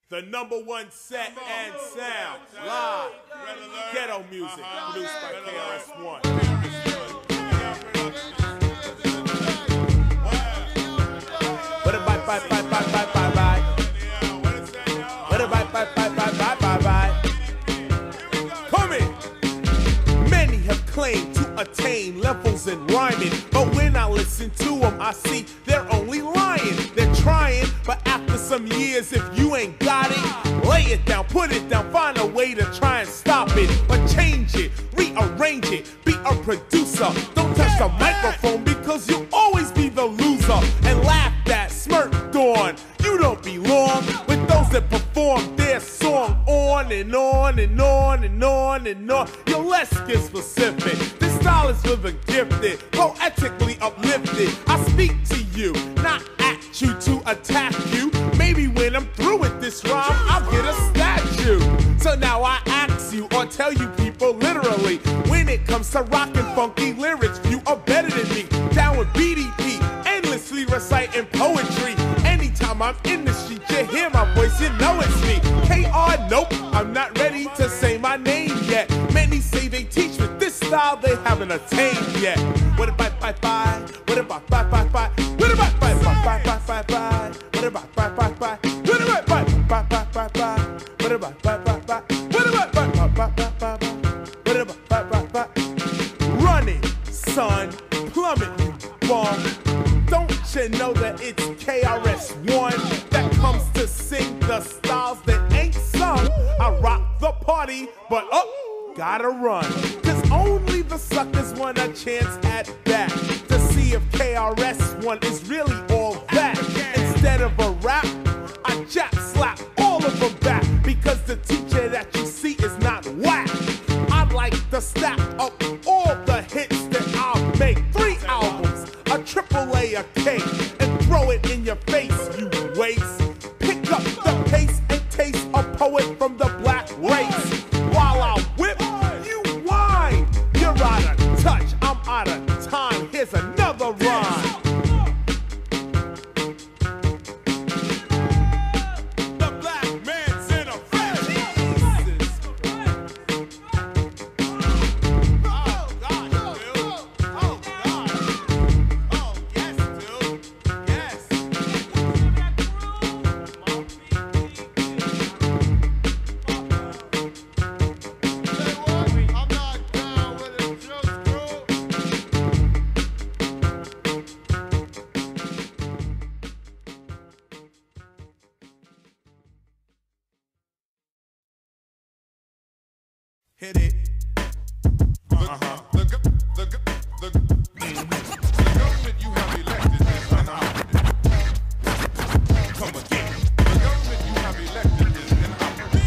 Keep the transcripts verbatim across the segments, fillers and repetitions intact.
The number one set and sound, live, ghetto music, produced by K R S One. What a bye bye bye bye bye bye bye. What a bye bye bye bye bye bye bye. Come in. Many have claimed to attain levels in rhyming, but when I listen to them, I see they're only lying. They're trying, but after some years, if you ain't got it, lay it down, put it down, find a way to try and stop it, but change it, rearrange it, be a producer. Don't touch the microphone because you'll always be the loser and laughed at, smirked on. You don't belong with those that perform their song on and on and on and on and on. Yo, let's get specific. This style is living gifted, poetically uplifted. I speak to you, not at you to attack you. Maybe when I'm through with this rhyme, I'll get a statue. So now I ask you, or tell you people literally, when it comes to rockin' funky lyrics, you are better than me. Down with B D P, endlessly reciting poetry. Anytime I'm in the street, you hear my voice, you know it's me. K R, nope, I'm not ready to say my name yet. Many say they teach with this style they haven't attained yet. What about bye bye? What about bye bye bye? What about bye bye bye bye bye bye? What about bye bye bye? What about bye bye bye bye bye? What about bye bye bye? What about bye bye bye bye bye? What about bye bye bye? Run it, son, plummet, you bum. Don't you know that it's K R S One that comes to sing the styles that ain't sung? I rock the party, but oh, gotta run. Cause only the suckers want a chance at that, to see if K R S One is really all that. Instead of a rap, I jap slap all of them back, because the teacher that you see is not whack. I'd like to stack up all the hits that I'll make. Three albums, a triple A, a cake, and throw it in your face, you waste. Pick up the pace and taste a poet from the black race. While I whip, you whine. You're out of touch, I'm out of time. Here's another rhyme. Hit it. Uh-huh. The, the, the, the, the, mm-hmm. the government you have elected is inoperative. Come again. The government you have elected is inoperative.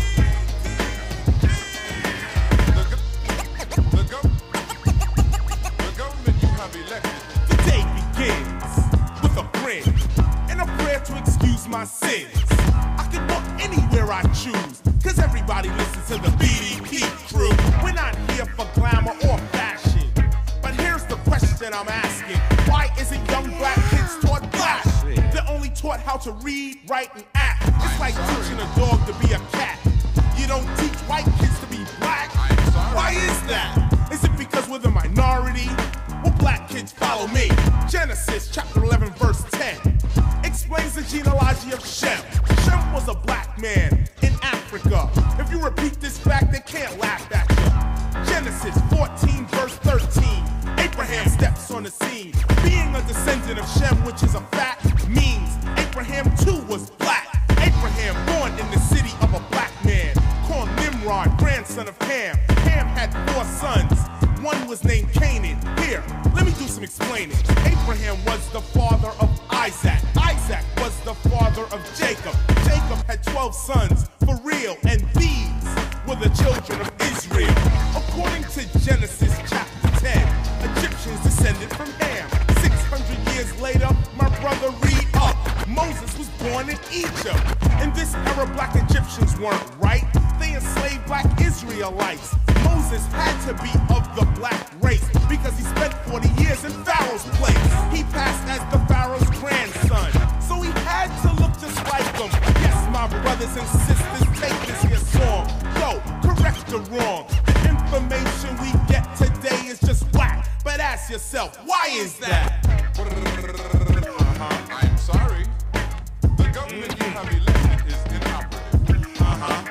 The, the, the, the government you have elected. The day begins with a grin and a prayer to excuse my sins. I can walk anywhere I choose, cause everybody listens to the B D P crew. We're not here for glamour or fashion, but here's the question I'm asking. Why isn't young black kids taught black? They're only taught how to read, write, and act. It's like teaching a dog to be a cat. You don't teach white kids to be black. Why is that? Is it because we're the minority? Well, black kids follow me. Genesis chapter eleven verse ten explains the genealogy of Shem. Shem was a black man in Africa. If you repeat this fact, they can't laugh at you. Genesis fourteen verse thirteen. Abraham steps on the scene. Being a descendant of Shem, which is a fact, means Abraham too was black. Abraham born in the city of a black man called Nimrod, grandson of Ham. Ham had four sons. One was named Canaan. Here, let me do some explaining. Abraham was the father of Isaac. Isaac was the father of Jacob. Jacob had twelve sons, for real, and these were the children of Israel. According to Genesis chapter ten, Egyptians descended from Ham. six hundred years later, my brother read up. Moses was born in Egypt. In this era, black Egyptians weren't right. They enslaved black Israelites. Moses had to be of the black race because he spent forty years in Pharaoh's place. He passed as the Pharaoh's grandson, so he had to look just like him. Yes, my my brothers and sisters, take this here song. Yo, correct the wrong. The information we get today is just whack. But ask yourself, why is that? Uh-huh. I am sorry. The government you have elected is inoperative. Uh-huh.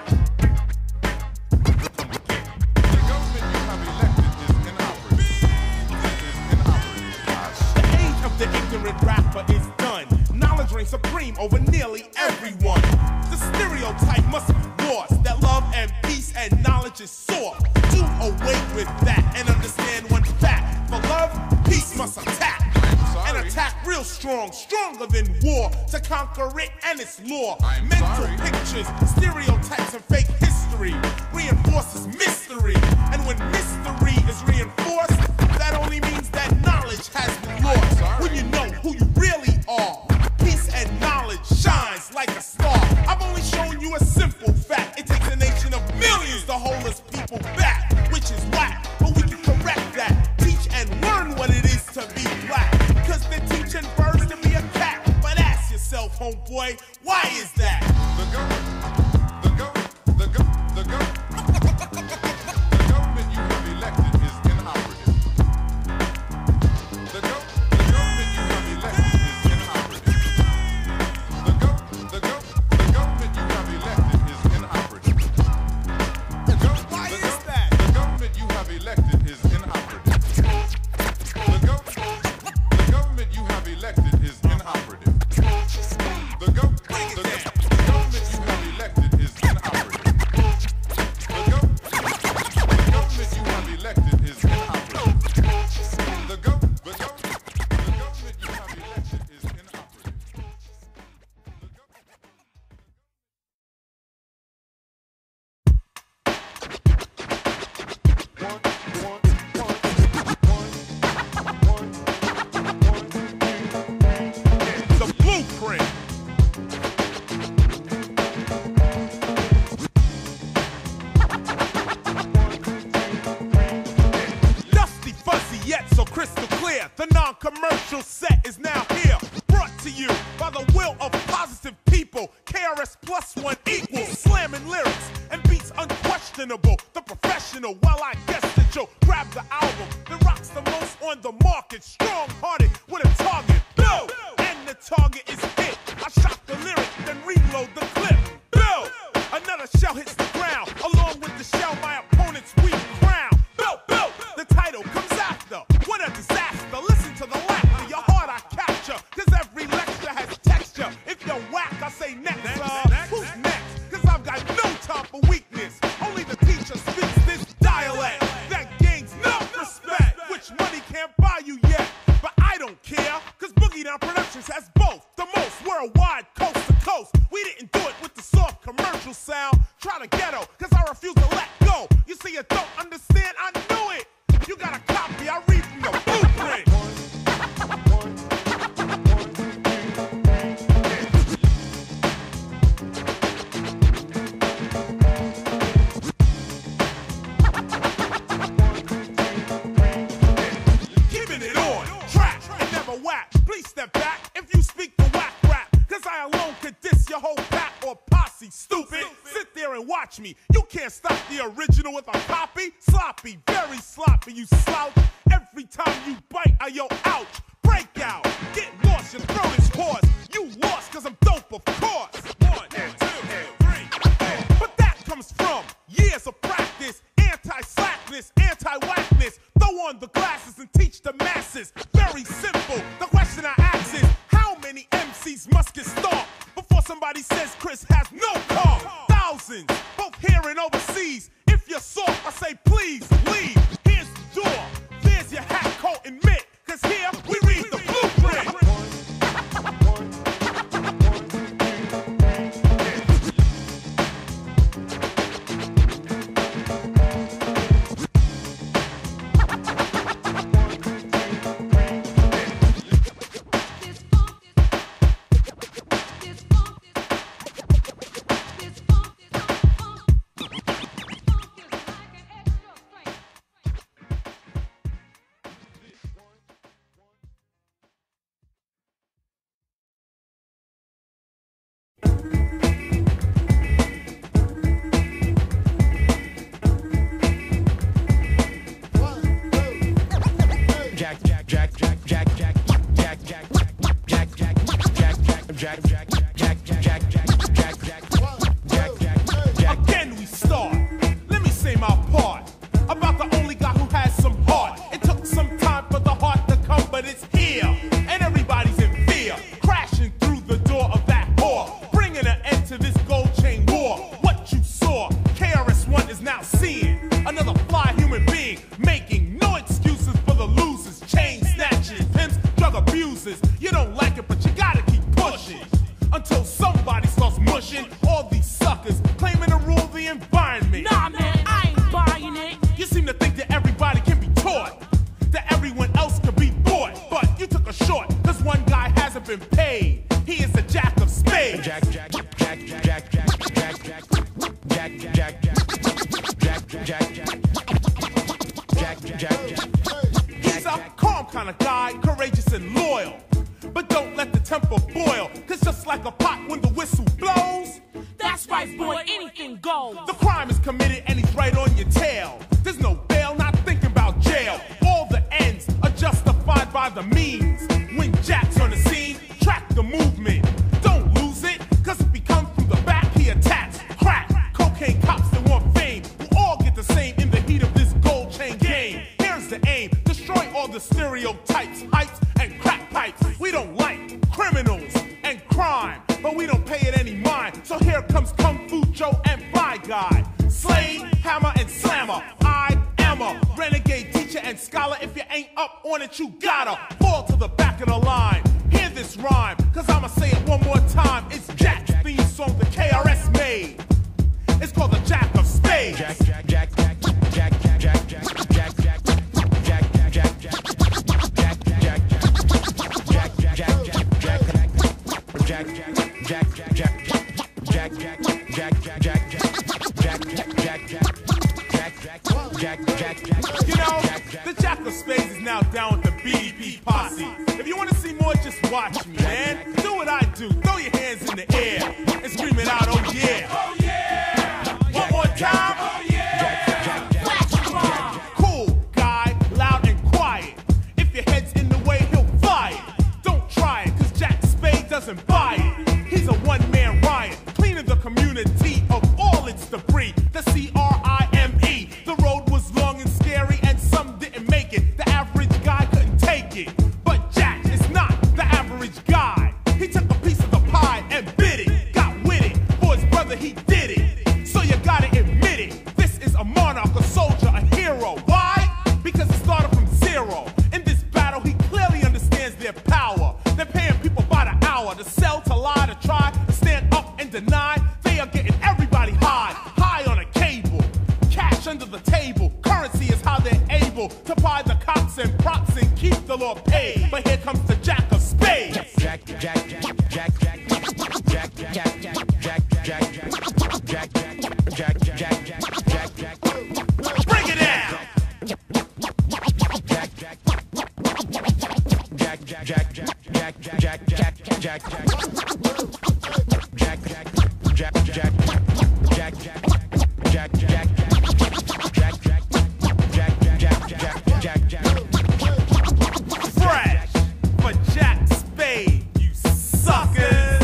The government you have elected is inoperative. Is inoperative. The age of the ignorant rapper is done. Knowledge reigns supreme over nearly everyone. The stereotype must be lost that love and peace and knowledge is sore. Do away with that and understand one fact. For love, peace must attack. And attack real strong, stronger than war, to conquer it and its law. I'm Mental sorry. pictures, stereotypes, and fake history reinforces mystery. And when mystery is reinforced, that only means that knowledge has been lost. When you know who you really are, peace and knowledge shines like a star. I've only shown you a simple fact. It takes a nation of millions to hold us people back, which is whack, but we can correct that. Teach and learn what it is to be black. Cause they're teaching birds to be a cat. But ask yourself, homeboy, why is that? The government, the government, the government, the government, the government you have elected is inoperative. The gov, the government you have elected is inoperative. The gov, the gov, the government you have elected is inoperative. The gov, Why the is gov, that? the government you have elected is inoperative. The gov, the government you have elected is inoperative. The gov, the gov, the government you have elected is inoperative. The gov, the government you have elected is inoperative. The gov, the gov, the government you have elected is inoperative. The blueprint. Dusty, fuzzy, yet so crystal clear. The non-commercial set is now here. Brought to you by the will of positive people. K R S plus one equals slamming lyrics and beats unquestionable. The professional, while I guess that you'll grab the album that rocks the most on the market. Strong-hearted with a target. Blow! And the target is hit. I shot the lyric, then reload the clip. Blow! Another shell hits the ground. Along with the shell, my opponent's weak crown. Blow! Blow! The title comes after. What a disaster. Listen to the laughter. Your heart I capture. Cause every lecture has texture. If you're whack, I say next. Uh, who's next? Cause I've got no time for weakness. Only the teacher speaks this dialect. That gains no respect. Which money can't buy you yet. But I don't care. Cause Boogie Down Productions has both. The most worldwide, coast to coast. We didn't do it with the soft commercial sound. Try to ghetto, cause I refuse to let go. You see, you don't understand, I knew it. You got a copy, I read from the blueprint. Keeping it on track and never whack. Please step back if you speak the whack rap. Cause I alone could diss your whole pack or posse. Stupid. Sit there and watch me. You can't stop the original with a copy. Sloppy, very sloppy, you slouch. Every time you bite, I yo ouch. Break out, get lost, your throat is hoarse. You lost cause I'm dope, of course. One, two, three. But that comes from years of practice. Anti-slackness, anti-whackness. Throw on the glasses and teach the masses. Very simple. The question I ask is, how many M Cs must get stomped before somebody says Chris has no calm? Thousands, both here and overseas. If you're soft, I say please leave. Here's the door. There's your hat, coat, and mitt. Cause here we read the blueprint. me, making no excuses for the losers. Chain snatchers, pimps, drug abusers. You don't like it, but you gotta keep pushing until somebody starts mushing all these suckers claiming to rule the environment. Nah, man, I ain't buying it. You seem to think that everybody can be taught, that everyone else can be bought, but you took a short, cause one guy hasn't been paid. He is a jack of spades. Jack, jack, jack, jack, jack, jack, jack, jack, jack, jack, jack, jack, jack, jack, jack. He's a calm kind of guy, courageous and loyal. But don't let the temper boil, cause just like a pot when the whistle blows, that's right, boy, anything goes. the crime is committed and he's right on your tail. There's no bail, not thinking about jail. All the ends are justified by the means. When Jack's on the scene, track the movement. Don't lose it, cause if he comes from the back, he attacks. Crack, cocaine cops that want fame will all get the same in the heat of this gold chain game. Here's the aim, destroy all the stereotypes, hypes, and crack pipes. We don't like criminals and crime, but we don't pay it any mind. So here comes Kung Fu Joe and Fly Guy. Slade, hammer, and slammer. I am a renegade teacher and scholar. If you ain't up on it, you gotta fall to the back of the line. Hear this rhyme, cause I'ma say it one more time. It's Jack's theme song the K R S made. It's called the Jack of Spades. Jack, Jack, Jack, Jack, Jack, Jack, Jack, Jack, Jack, Jack, Jack, Jack, Jack, Jack, you know, the Jack of Spades is now down with the B D P posse. If you want to see more, just watch me, man. Do what I do. Throw your hands in the air and scream it out, oh yeah. Oh yeah. One more time. Oh yeah. Cool guy, loud and quiet. If your head's in the way, he'll fly it. Don't try it, cause Jack Spade doesn't buy it. He's a one-man riot, cleaning the community of all its debris. The C R I M E. The road was long and scary and some didn't make it. The average guy couldn't take it. But Jack is not the average guy. He took a piece of the pie and bit it. Got with it. For his brother he did it. So you gotta admit it. This is a monarch, a soldier, a hero. Why? Because he started from zero. In this battle he clearly understands their power. They're paying people by the hour to sell, to lie, to try, to stand up and deny. They are getting everybody high, high on a cable. Cash under the table. Currency is how they're able to buy the cops and props and keep the law paid. But here comes the Jack of Spades. Jack, Jack, Jack, Jack, Jack, Jack, Jack, Jack, Jack, Jack, Jack, Jack, Jack, Jack, Jack, Jack, Jack. Bring it down. Jack, Jack, Jack, Jack, Jack, Jack, Jack, Jack, Jack, Jack, Jack, Jack, fresh for Jack Spade, you suckers.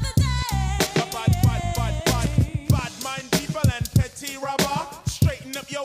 Straighten up your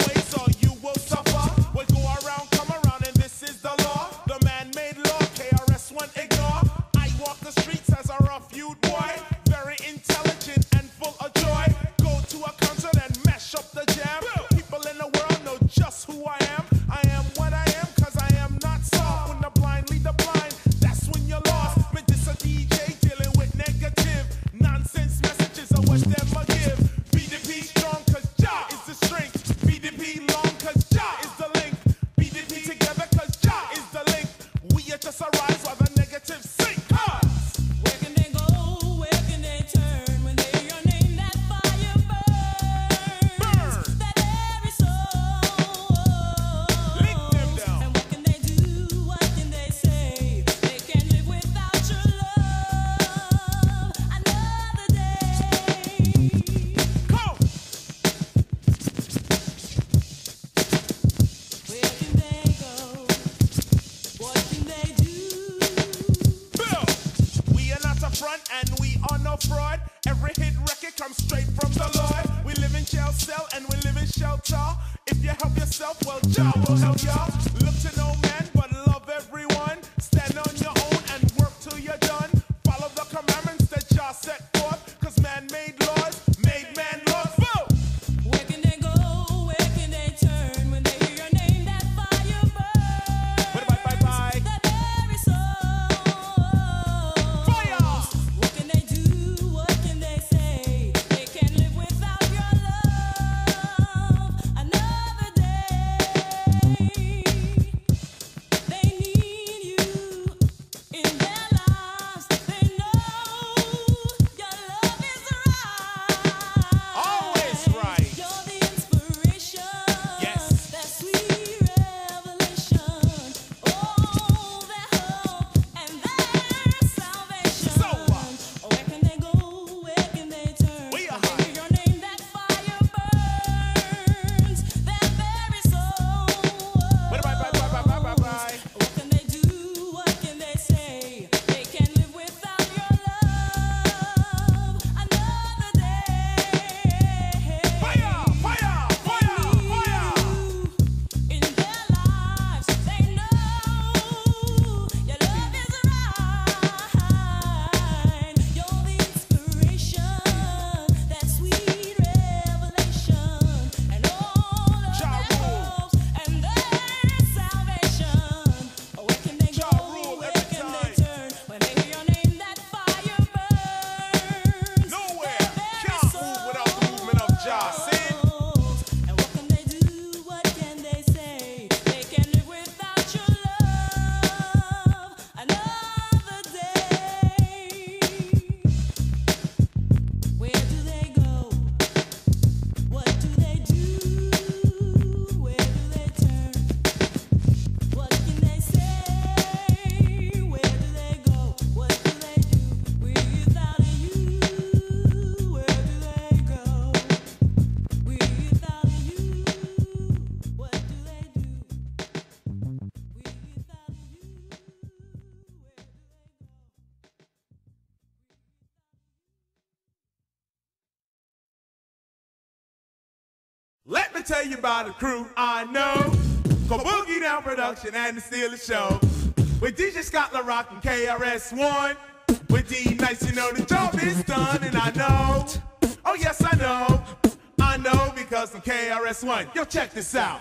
yourself, well, Jah will help ya. Look to no man, but love everyone. Stand on your own and work till you're done. Follow the commandments that Jah set forth, cause man made laws, made man laws. Whoa! Where can they go? Where can they turn when they hear your name? That fire burns. Bye, bye, bye. That very soul. Fire! What can they do? What can they say? They can't live without your love. Another day. They need you in their lives. They know your love is right. Always right. You're the inspiration. Yes. That sweet revelation. Oh, their hope and their salvation. So what? Where can they go? Where can they turn? We are When they hear your name, that fire burns. That very soul. Bye, bye, bye, bye, bye, bye, bye. What can they do? What can they say? They can't live without your love. Another day. Fire! Fire! Fire! Fire! In their lives, they know your love is right. You're the inspiration, that sweet revelation, and all of Jah their rule. hopes and their salvation. Where can they Jah go? rule Where every can time. they turn when they hear your name? That fire burns. Nowhere Their can't very move without the movement of Jah. Sin. And what can they do? What can they say? They can't live without your love. Another day. Where do they go? What do they do? Where do they turn? What can they say? Where do they go? What do they do? Without you, where do they go? Without you, what do they do? Without you, where do they go? Let me tell you about a crew I know. Called Boogie Down Production and the Steelers Show. With D J Scott LaRock and K R S One. With D Nice, you know the job is done, and I know. Oh yes, I know. I know because I'm K R S One. Yo, check this out.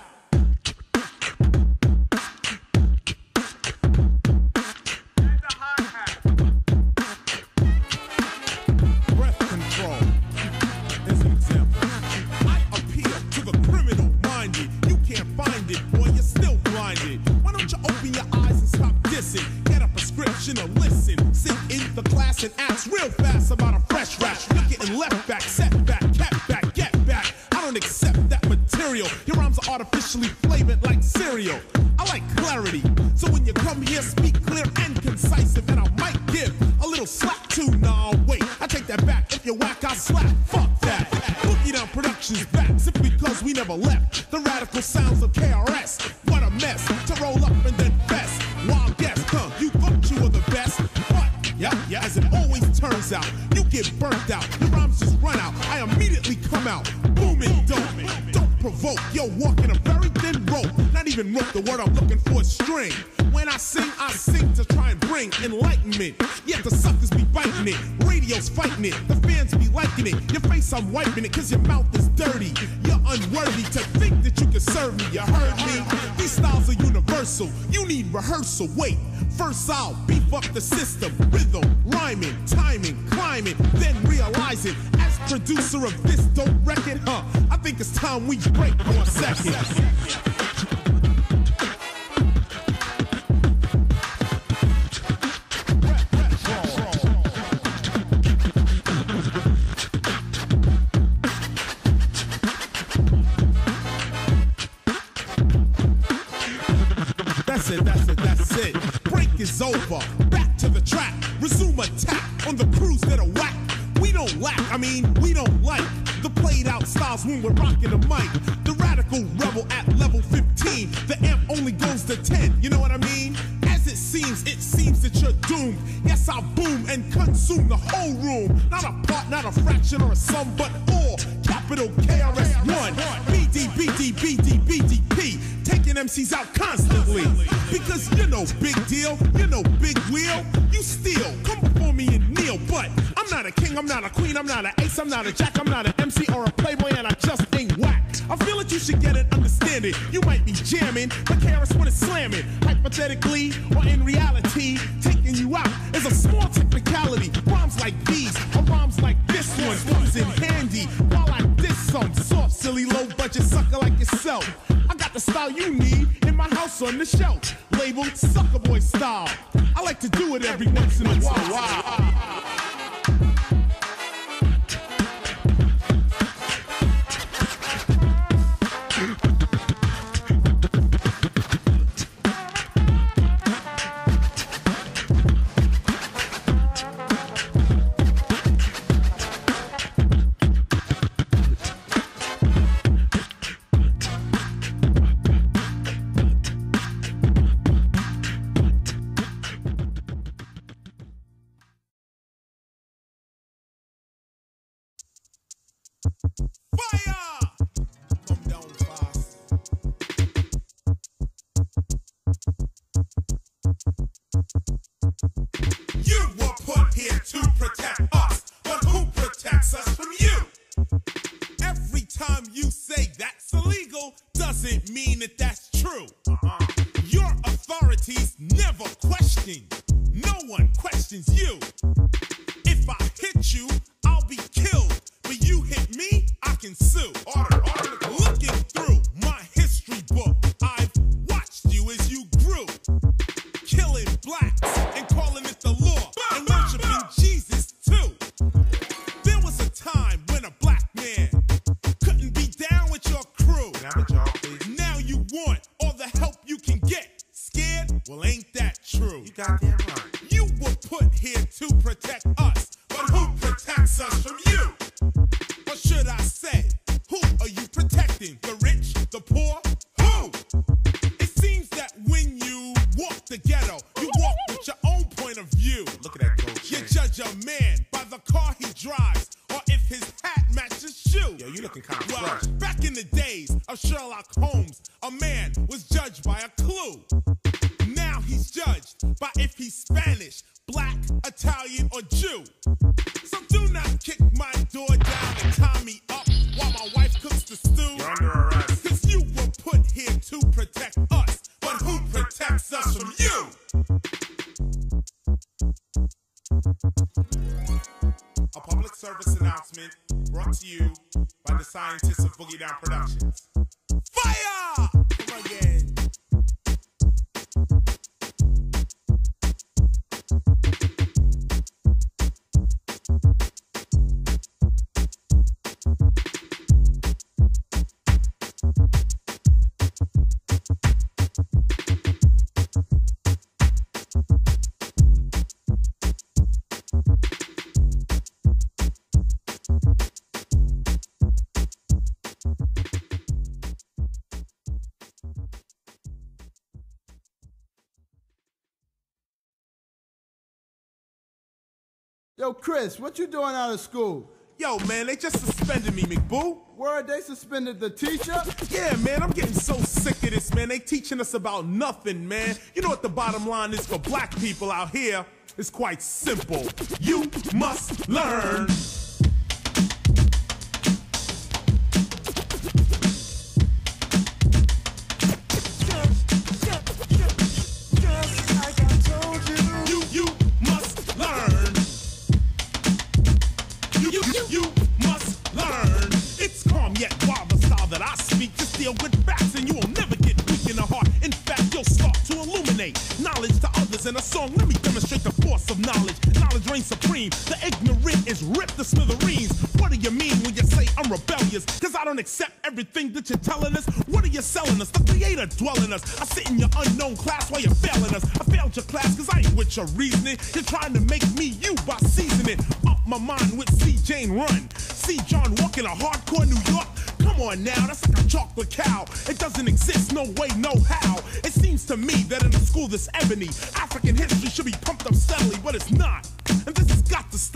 Breath control is an example. I appeal to the criminal minded. You can't find it, boy, you're still blinded. Why don't you open your eyes and stop dissing? Get a prescription or listen. Sit in the class and ask real fast about a fresh rap. You're getting left back, set back, kept back, get back. I don't accept that material. Your rhymes are artificially flavored like cereal. I like clarity, so when you come here, speak clear and concise, and I might give a little slap too. Nah, wait, I take that back. If you whack, I slap. Fuck that. Boogie Down Productions back, simply because we never left the radical sounds of K R S. What a mess to roll up and then fest. Wild guess, huh? You thought you were the best, but yeah, yeah. As it always turns out, you get burnt out. Your rhymes just run out. I immediately come out, booming, don't don't provoke. Yo, walking a very thin rope. Not even rope. The word I'm looking for is string. When I sing, I sing to try and bring enlightenment. Yet the suckers be biting it. Radio's fighting it. The fans be liking it. Your face, I'm wiping it, cause your mouth is dirty. You're unworthy to think that you can serve me. You heard me? These styles are universal. You need rehearsal. Wait, first I'll beef up the system. Rhythm, rhyming, timing, climbing, then realizing as producer of this dope record, huh? I think it's time we break for a second. That's it, that's it, that's it. Break is over. Back to the track. Resume attack on the crews that are whack. We don't lack, I mean, we don't like the played out styles when we're rocking the mic. The radical rebel at level fifteen. The amp only goes to ten, you know what I mean? As it seems, it seems that you're doomed. Yes, I'll boom and consume the whole room. Not a part, not a fraction or a sum, but all. Capital K R S One. B D, B D, B D, B D P. taking M Cs out constantly. Because you're no big deal, you're no big wheel. You still come before me and kneel, but I'm not a king, I'm not a queen, I'm not an ace, I'm not a jack, I'm not an M C or a playboy, and I just ain't whack. I feel that you should get it, understand it. You might be jamming, but K R S One is slamming. Hypothetically, or in reality, taking you out is a small technicality. Rhymes like these, or rhymes like this one comes in handy. While I diss some soft, silly, low budget sucker like yourself. I got the style you need in my house on the shelf, labeled sucker boy style. I like to do it every once in a while. Fire! Come down fast. You were put here to protect us, but who protects us from you? Every time you say that's illegal, doesn't mean that that's true. Uh-huh. Your authorities never question. No one questions you. If I hit you, I'll be killed. But you hit me, I can sue. Order, order. Looking through my history book, I've watched you as you grew, killing blacks and calling it the law, and worshiping Jesus too. There was a time when a black man couldn't be down with your crew. Now you want all the help you can get. Scared? Well, ain't that true? You goddamn right. You were put here to protect us, but who protects us from you? Or should I say, who are you protecting? The rich? The poor? Who? It seems that when you walk the ghetto, you walk with your own point of view. Look at that gold chain. You judge a man by the car he drives, or if his hat matches shoe. Yo, you looking kind of well, fresh. Back in the days of Sherlock Holmes, a man was judged by a clue. Now he's judged by if he's Spanish, black, Italian, or Jew. So do not kick my door down and tie me up while my wife cooks the stew. You're under arrest. Cause you were put here to protect us, but who protects us from you? A public service announcement brought to you by the scientists of Boogie Down Productions. Fire! Come again. Yo, Chris, what you doing out of school? Yo, man, they just suspended me, McBoo. Word, they suspended the teacher? Yeah, man, I'm getting so sick of this, man. They teaching us about nothing, man. You know what the bottom line is for black people out here? It's quite simple. You must learn. With facts, and you will never get weak in the heart. In fact, you'll start to illuminate knowledge to others in a song. Let me demonstrate the force of knowledge. Knowledge reigns supreme. The ignorant is ripped to smithereens. What do you mean when you say I'm rebellious? Cause I don't accept everything that you're telling us. What are you selling us? The creator dwelling us. I sit in your unknown class while you're failing us. I failed your class cause I ain't with your reasoning. You're trying to make me you by seasoning up my mind with C. Jane Run. See John walk in a hardcore New York. Come on now, that's like a chocolate cow. It doesn't exist, no way, no how. It seems to me that in a school this ebony, African history should be pumped up steadily, but it's not. And this has got to stop.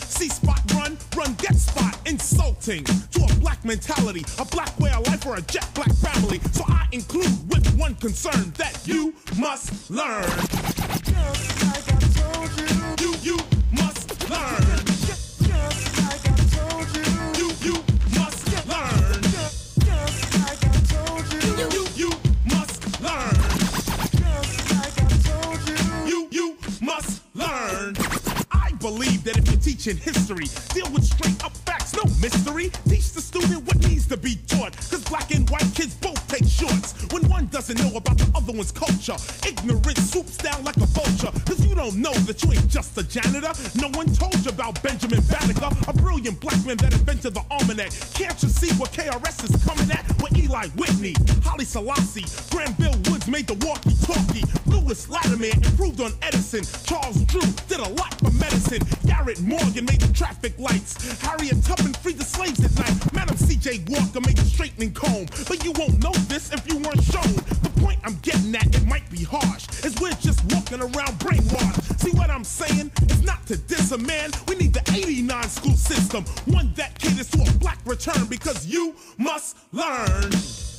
See spot run, run get spot. Insulting to a black mentality, a black way of life or a jet black family. So I include with one concern that you must learn. Just like I told you. You, you must learn. Just like I told you. You, you must learn. Just like I told you. You, you, you must learn. Just like I told you. You, you must learn. I believe that if you're teaching history, deal with straight up facts, no mystery. Teach the student what needs to be taught, cause black and white kids both take shorts. When one doesn't know about the other one's culture, ignorance swoops down like a vulture. Cause you don't know that you ain't just a janitor. No one told you about Benjamin Banneker, a brilliant black man that invented the almanac. Can't you see what K R S is coming at? With Eli Whitney, Haile Selassie, Granville Woods made the walkie-talkie. Lewis Latimer improved on Edison. Charles Drew did a lot for medicine. Garrett Morgan made the traffic lights. Harriet Tubman freed the slaves at night. Madam C J Walker made the straightening comb. But you won't know this if you weren't shown. The point I'm getting at, it might be harsh, is we're just walking around brainwashed. See what I'm saying? It's not to diss a man. We need the eighty-nine school system, one that caters to a black return, because you must learn.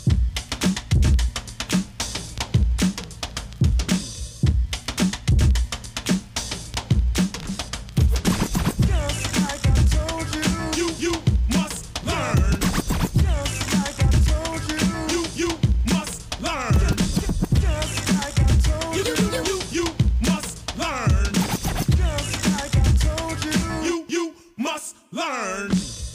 Just like I told you. You, you must learn. Just like I told you. You, you must learn. Just like I told You, you. you, you, you must learn. Just like I told you. You, you must learn.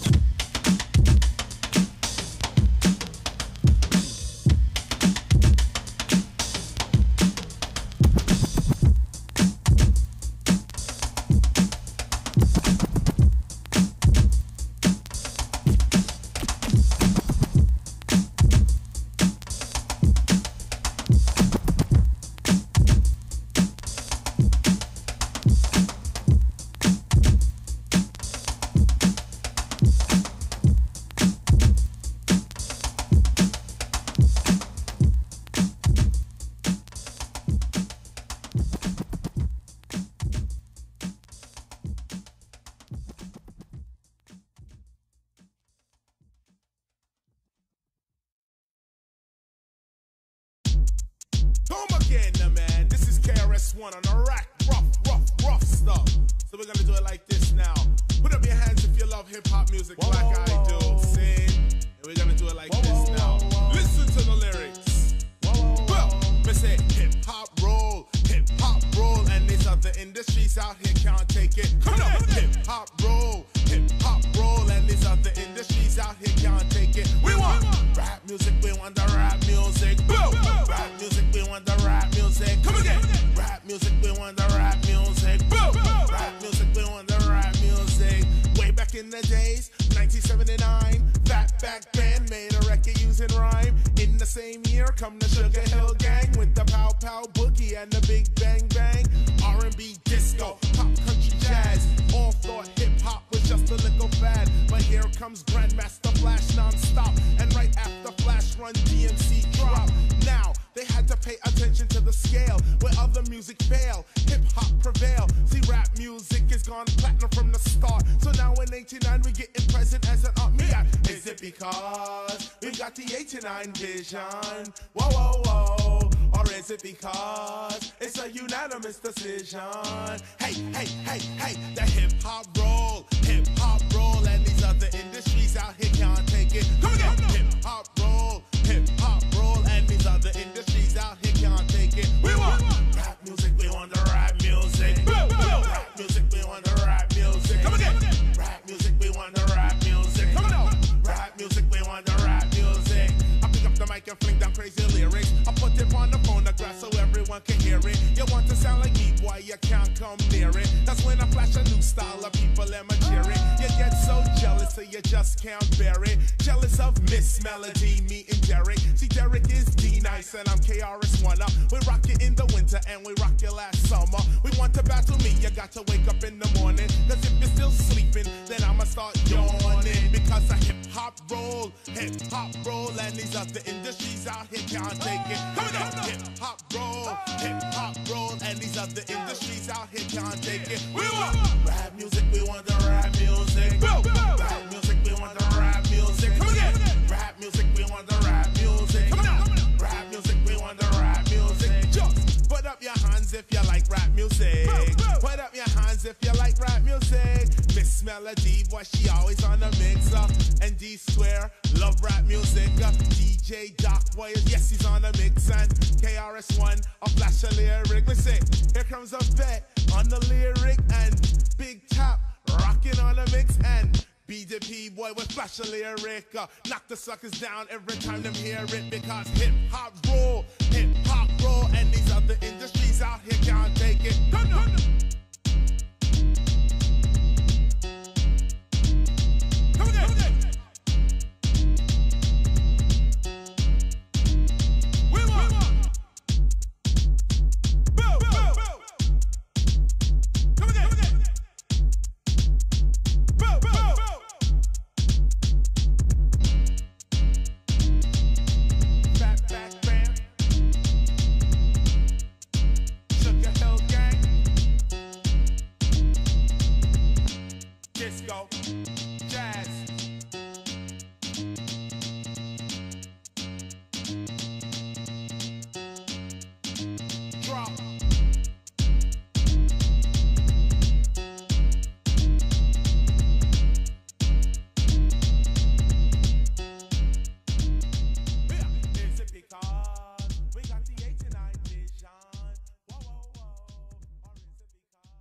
Come again, now, man. This is K R S One on the rack. Rough, rough, rough stuff. So we're gonna do it like this now. Put up your hands if you love hip hop music Whoa, like whoa, I do. whoa. Sing. And we're gonna do it like Whoa, this whoa, now. whoa, whoa. Listen to the lyrics. Whoa, Well, me say hip hop roll, hip hop roll, and these other industries out here can't take it. Come on, hip hop roll, hip hop roll, and these other industries out here can't take it. We want rap music, we want the rap music. Boom, rap music, we want the rap music. Come again, rap music, we want the rap music. Boom, rap music, we want the rap music. Way back in the days, nineteen seventy-nine, Fat Back Band made a record using rhyme. In the same year, come the Sugar Hill Gang with the Pow Pow Boogie and the Big Bang Bang. R and B, disco, pop, country, jazz. All thought hip hop was just a little fad, but here comes Grandmaster Flash non-stop, and right after Flash Run D M C drop. Now they had to pay attention to the scale where other music fail. Hip hop prevail. See, rap music is gone platinum from the start. So now in eighty-nine we getting present as an art. Me, I- is it because we've got the eighty-nine vision? Whoa, whoa, whoa. Or is it because it's a unanimous decision? Hey, hey, hey, hey, the hip hop roll, hip hop roll, and these other industries out here can't take it. Come again, hip hop roll, hip hop roll, and these other industries out here can't take it. We want rap music, we want the rap music. Rap music, we want the rap music. Come again, rap music, we want the rap music. Come on, rap music, we want the rap music. I pick up the mic and fling down crazy lyrics. I put it on the phonograph so everyone can hear it. You want to sound like me, boy, you can't come near it. That's when I flash a new style of people and my cheering. You get so jealous so you just can't bear it. Jealous of Miss Melody, me and Derek. See, Derek is D nine Chris and I'm K R S one. Uh, we rock it in the winter and we rock it last summer. We want to battle me, you got to wake up in the morning. Cause if you're still sleeping, then I'ma start yawning. Because I hip hop roll, hip hop roll, and these other industries out here can't take it. Come on, hip hop roll, hip hop roll, and these other industries out here can't take it. We want rap music, we want the rap music. Rap music, we want the rap music. Come again. Rap music, we want the rap music. Come on. Rap music, we want the rap music. Just put up your hands if you like rap music. Put up your hands if you like rap music. Miss Melody, boy, she always on the mix up. And D Square, love rap music. Uh, D J Doc, boy, yes, he's on the mix. And K R S one, a flash of lyric. We say, here comes a vet on the lyric. And Big Tap, rocking on the mix. And B D P, boy, with flash a lyric. Uh, knock the suckers down every time them hear it. Because hip hop roll, hip hop roll, and these other industries out here can't take it. Come on. Come again. Come again. We want. Boo, boo, boo. Come again. Come again. Boo, boo, boo. Back, back, bam. Sugar Hill Gang. Disco. Jazz. Drop. Is it because we got the eight to nine vision? Whoa, whoa, whoa. Or is it because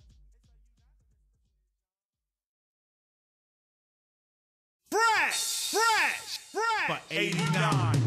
fresh, fresh, fresh for eighty-nine.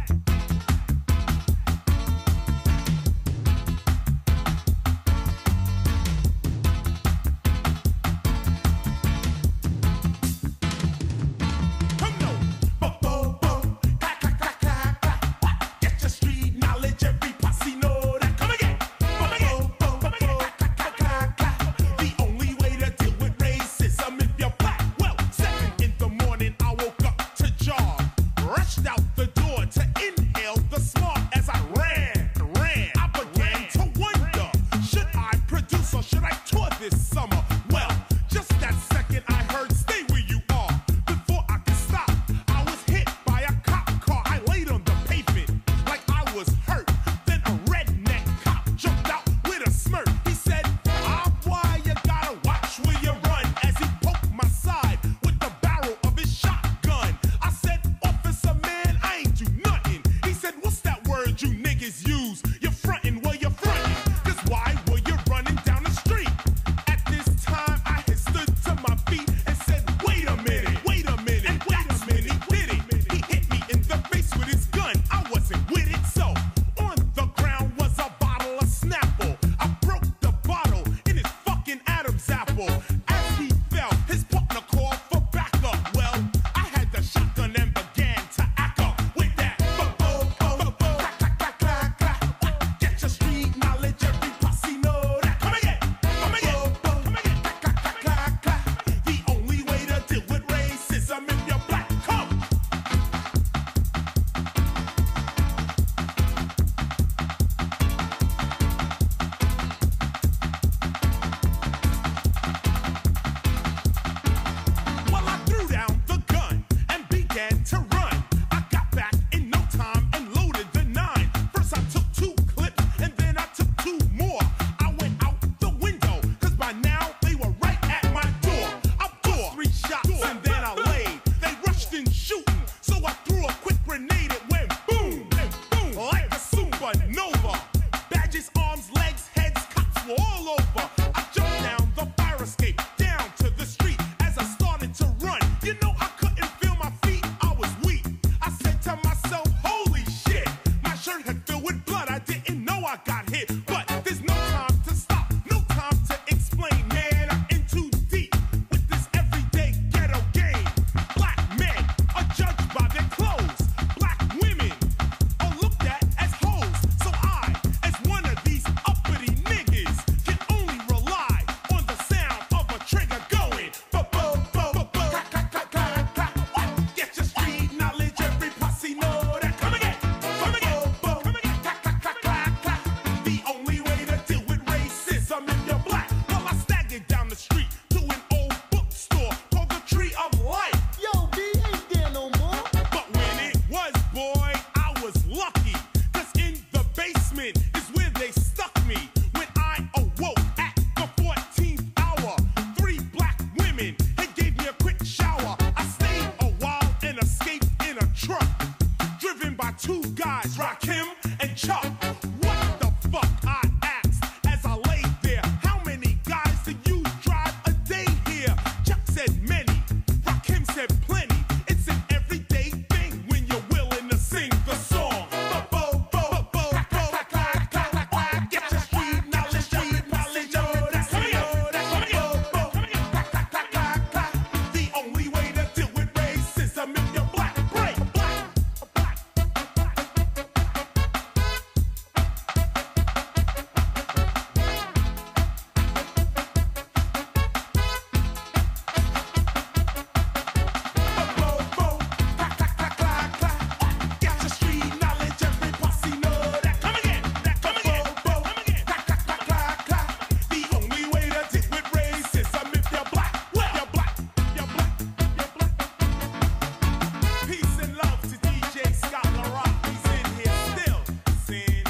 Come on, boom, boom, boom, clack, clack, clack, clack, clack. Get your street knowledge, every posse know that. Come again, come again, boom, boom, clack, clack, clack, clack. The only way to deal with racism if you're black. Well, seven in the morning, I woke up to jog, rushed out the door to inhale the smog as I ran, ran. I began to wonder, should I produce or should I tour this summer? Well, just that second I heard, stay where you are. Before I could stop, I was hit by a cop car. I laid on the pavement like I was hurt. Then a redneck cop jumped out with a smirk. He said, ah, boy, you gotta watch where you run. As he poked my side with the barrel of his shotgun. I said, officer man, I ain't do nothing. He said, what's that word you niggas use? You're frontin', well, you're frontin'. Cause why were you running down the street? At this time, I had stood to my feet and said, wait a minute, wait a minute. And that's when he did it. He hit me in the face with his gun. I wasn't with it, so on the ground was a bottle of Snapple. I broke the bottle in his fucking Adam's apple. As he fell, his partner called for backup. Well, I had the shotgun and began to act up with that. Boom, boom, boom, boom, clack, clack, clack, clack, clack. Get your street knowledge, every posse know that. Come again, come again, come again, clack, clack, clack, clack. The only way to deal with racism if you're black. Come. Well, I threw down the gun and began to run. I got back in no time and loaded the nine. First I took two clips and then I took two more. I went out the window, cause by now they were right at my door. I took three shots and then I laid. They rushed in shooting, so I threw a quick grenade. It went boom, boom, like a supernova. Badges, arms, legs, heads, cops were all over. I jumped down the fire escape, down to the street. As I started to run, you know I couldn't feel my feet. I was weak. truck driven by two guys, Rakim and Chuck. What the fuck, I asked as I laid there. How many guys do you drive a day here? Chuck said many, Rakim said plenty. It's an everyday thing when you're willing to sing the song. Bo, bo, bo, bo, bo, get your street knowledge, street knowledge, oh, that's me, oh, that's me, oh, bo, the only way to deal with racism if you're black, break, black, black, black. Get your street knowledge, every posse know that. Come again, that come again, come again. The only way to deal with racism if you're black, well, you're black, you're black, you're black. Peace and love to D J Scott LaRock. He's in here still, sin.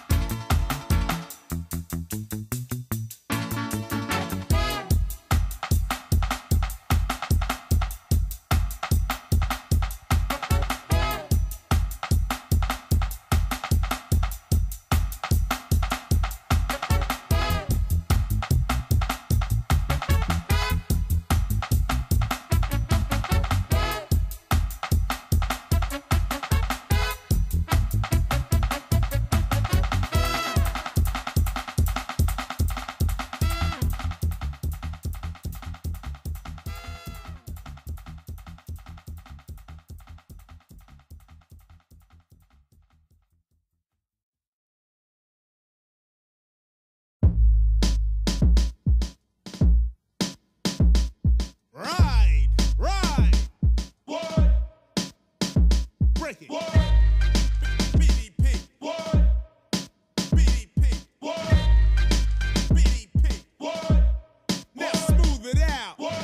Ride, ride. What? Break it. What? B D P. What? B D P. What? B D P. What? Now smooth it out. What?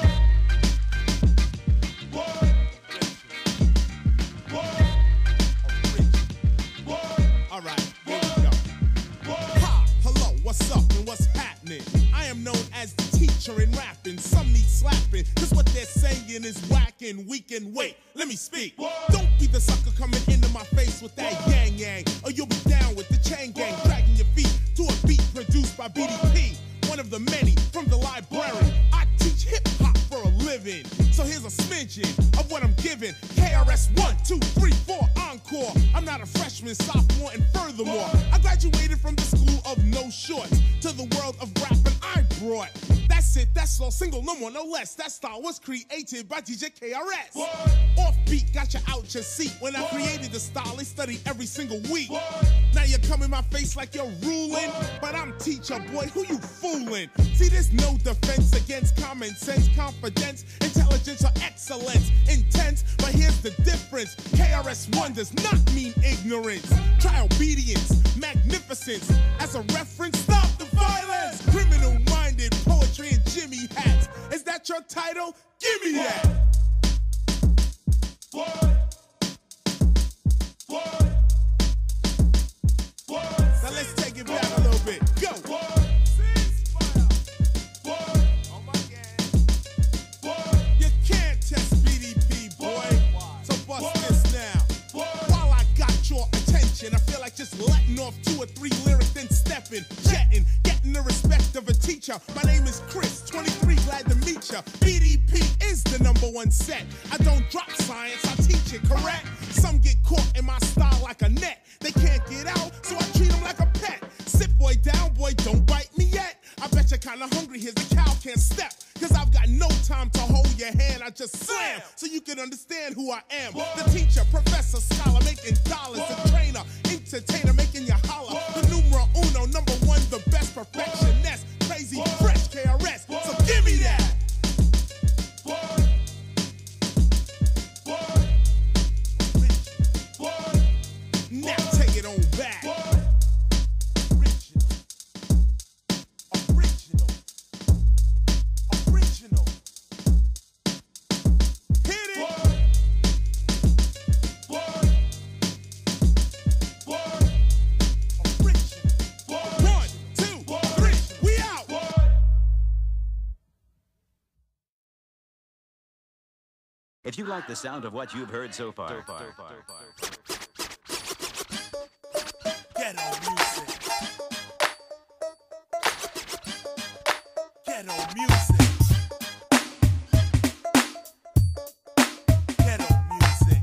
What? What? What? All right, here we go. Ha, hello, what's up and what's happening? I am known as the teacher in rapping. Some need slapping, cause what they're saying is whack and weak and wait. Let me speak. Don't be the sucker coming into my face with that yang yang, or you'll be down with the chain gang, dragging your feet to a beat produced by B D P, one of the many from the library. I teach hip hop for a living, so here's a smidgen of what I'm giving. K R S one, two, three, four, encore. I'm not a freshman, sophomore, and furthermore, I graduated from the school of no shorts to the world of rapping I brought. That's it, that's all, single, no more, no less. That style was created by D J K R S. Offbeat got you out your seat. When I created the style, they study every single week. Now you come in my face like you're ruling, but I'm teacher, boy, who you fooling? See, there's no defense against common sense, confidence, intelligence, or excellence. Intense, but here's the difference. K R S One does not mean ignorance. Try obedience, magnificence. As a reference, stop the violence. Criminal-minded poetry and Jimmy hats. Is that your title? Give me that. What? What? What? Now let's take it back a little bit. Go. What? What? Oh my God. What? You can't test B D P, boy. So bust what? This now. What? While I got your attention, I feel like just letting off two or three lyrics, then stepping, jetting, getting the respect of a teacher. My name is Chris, twenty-three, glad to meet ya. B D P is the number one set. I don't drop science, I teach it, correct? Some get caught in my style like a net. They can't get out, so I treat them like a pet. Sit boy down, boy, don't bite me yet. I bet you're kinda hungry, here's the cow can't step. Cause I've got no time to hold your hand, I just slam, so you can understand who I am. The teacher, professor, scholar, making dollars. The trainer, entertainer, making you holler. The numero uno, number one, the best perfectionist. Crazy, fresh K R S, so give me that. Now take it on back. Original. Original. Original. Hit it. If you like the sound of what you've heard so far, so far, so far, so far. Ghetto music. Ghetto music. Ghetto music.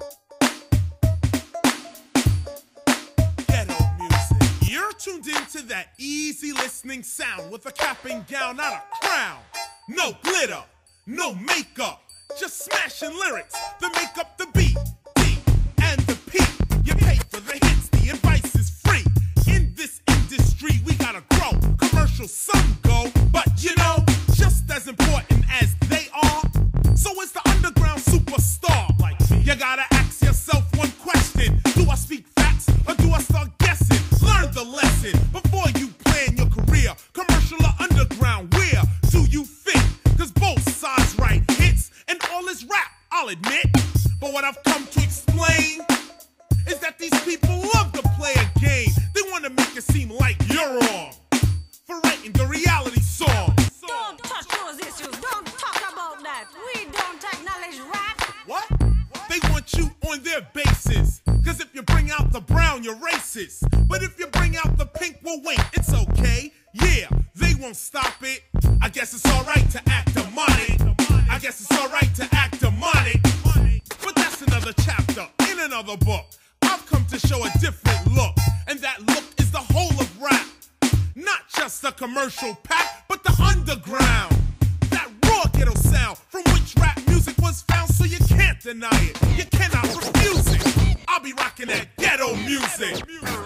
Ghetto music. You're tuned into that easy listening sound with a cap and gown, not a crown. No glitter, no makeup, just smashing lyrics that make up the beat, D, and the P. You pay for the hits, the advice is free. In this industry, we gotta grow. Commercials, some go, but you know, just as important as they are, so is the underground superstar. Like, you gotta ask yourself one question: do I speak facts or do I start guessing? Learn the lesson before you plan your career. Commercial or underground, where do you fit? Cause both sides write hits, and all is rap, I'll admit. But what I've come to explain is that these people love to play a game. They wanna make it seem like you're wrong for writing the reality song. Don't touch those issues. Don't talk about that. We don't acknowledge rap. What? They want you on their basis. Cause if you bring out the brown, you're racist. But if you bring out the pink, well wait, it's okay. Yeah, they won't stop it. I guess it's alright to act demonic. I guess it's alright to act demonic. But that's another chapter in another book. I've come to show a different look. And that look is the whole of rap. Not just the commercial pack, but the underground. That raw ghetto sound from which rap music was found, so you can't deny it. You cannot refuse it. I'll be rocking that ghetto music.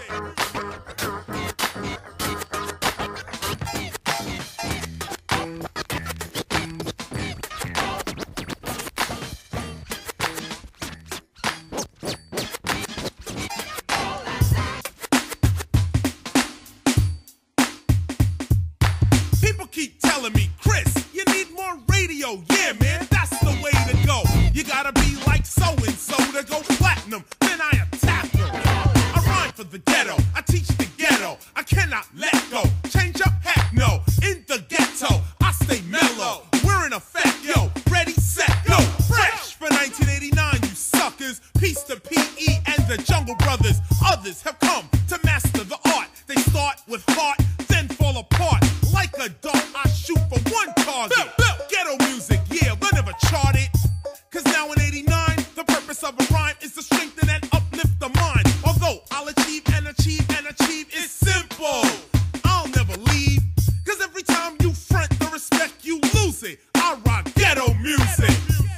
People keep telling me, Chris, you need more radio. Yeah, man, that's the way to go. You gotta be like so-and-so to go platinum. Then I attack them. I rhyme for the ghetto. I teach the ghetto. I cannot let go. Change up, heck no. In the ghetto, I stay mellow. We're in effect, yo. Ready, set, go. Fresh for nineteen eighty-nine, you suckers. Peace to P E and the Jungle Brothers. Others have come to master the art. They start with heart, then fall apart. Like a dart, I shoot for one target. Bill, Bill. Ghetto music, yeah, we'll never chart it. Cause now in eighty-nine, the purpose of a rhyme is to strengthen and uplift the mind. Although I'll achieve and achieve and achieve is simple. I'll never leave. Cause every time you front the respect, you lose it. I rock ghetto music.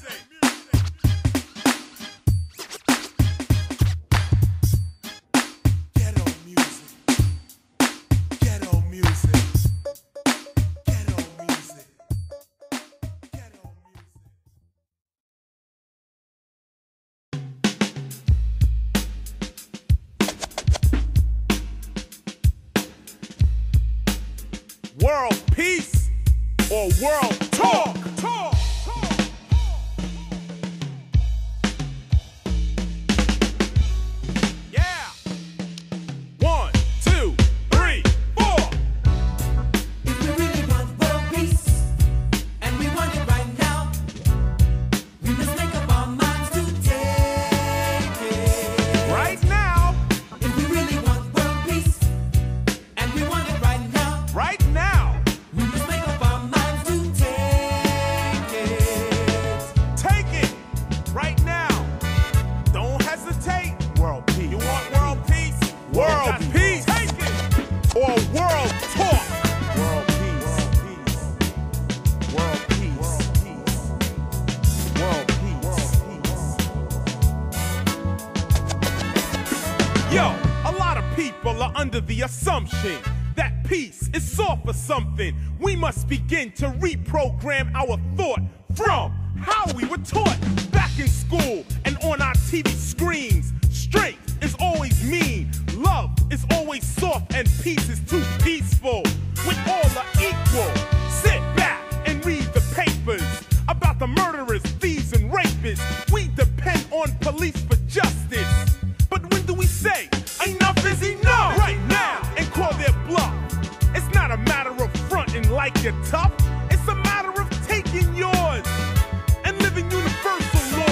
Ghetto music. Ghetto music. Ghetto music. Ghetto music. World peace or world talk? Talk. Yeah. One, two, three, four. If we really want world peace, and we want it right now, we must make up our minds to take it. Right now. If we really want world peace, and we want it right now, Right now. we must make up our minds to take it. Take it right now. Don't hesitate. World peace. You want world peace? World peace. Take it. Or world talk. World peace. World peace. World peace. Yo, a lot of people are under the assumption that peace is soft for something. We must begin to reprogram our thought from how we were taught back in school and on our T V screens. Strength is always mean, love is always soft, and peace is too peaceful. When all are equal, sit back and read the papers about the murderers, thieves, and rapists. We depend on police for justice. But when do we say enough is enough? Right now, and call their bluff. It's not a matter of fronting like you're tough. It's a matter of taking yours and living universal law.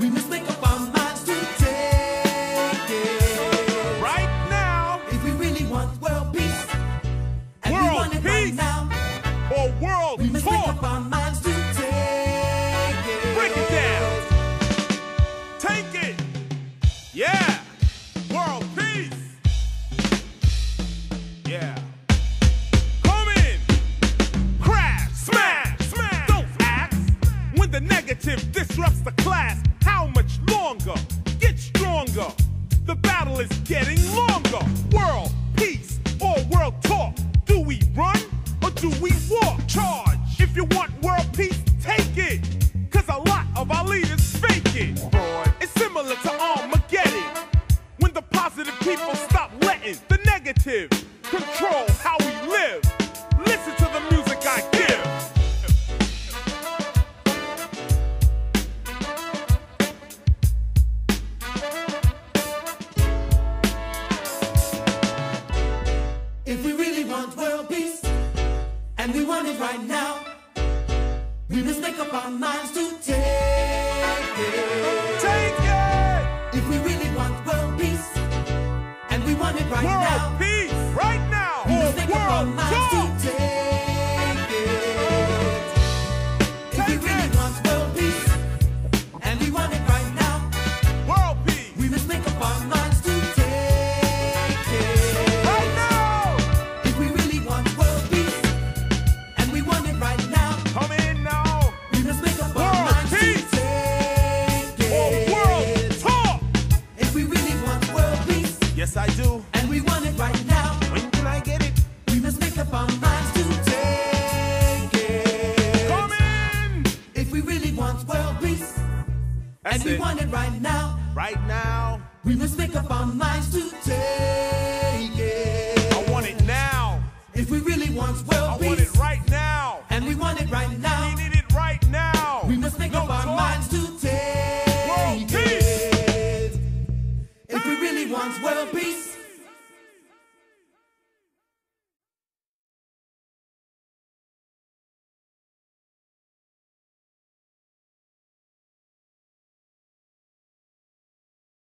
We must make up our minds to take it. Right now. If we really want world peace, and we World want it right peace. now, Or world we must make talk. up our minds to take it. Break it down. Take it. Yeah. World peace. Yeah. Come in. Crash. Smash. Smash. Don't ask. When the negative disrupts the class, how much longer? Get stronger. The battle is getting longer. World peace or world talk. Do we run or do we walk? Charge. If you want world peace, take it. Cause a lot of our leaders fake it. It's similar to Armageddon. When the positive people stop letting the negative control how we live. Listen to the music I give. If we really want world peace, and we want it right now, we must make up our minds to take it. Take it! If we really want world peace, and we want it right World now, peace right now. we Or must make up our world minds talk. to take it. If we Take really it. want world peace, and we want it right now, World peace we must make up our minds to take it. right now. If we really want world peace, and we want it right now, Come in now. we must make up our World minds peace. to take Or it. world talk. If we really want world peace, Yes, I do. and we want it right now, When can I get it? we must make up our minds to take it. Come in. If we really want world peace, That's and we it. want it right now, Right now. we must make up our minds to take it. I want it now. If we really want I world want peace, it right now. and we want it right We now, need it right now. we must make No up our talk. minds to World take peace. it. If we really want world peace,